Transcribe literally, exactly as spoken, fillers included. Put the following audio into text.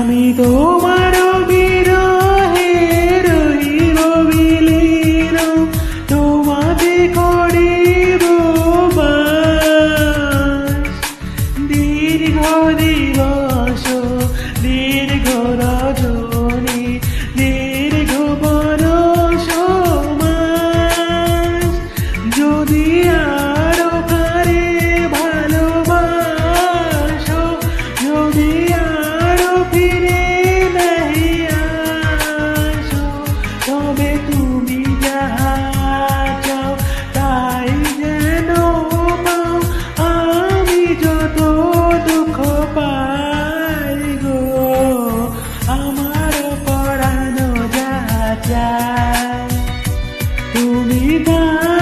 আমি তোমার বিরহে রহিব বিলীন, তোমাতে করিব বাস। দীর্ঘ দিবস দীর্ঘ রজনী দীর্ঘ বরষ মাস, যদি আরো কারে ভালোবাসো, যদি আরো ফিরে নাহি আসো, তবে তুমি যাহা চাও তাই যেন পাও, আমি যত দুঃখ পাই গো, আমার পরানো যাহা চায় তুমি তা